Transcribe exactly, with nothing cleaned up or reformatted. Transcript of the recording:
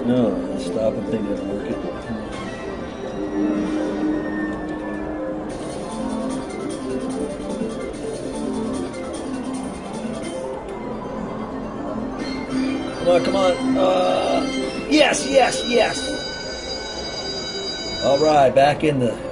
No, stop and think didn't work it. Come on, come on. Uh, yes, yes, yes. All right, back in the